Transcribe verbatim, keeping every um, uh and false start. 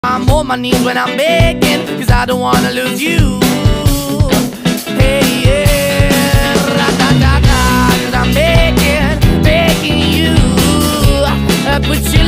I'm on my knees when I'm begging, cause I don't wanna lose you. Hey, yeah, ra-da-da-da, cause I'm begging, begging you. I put you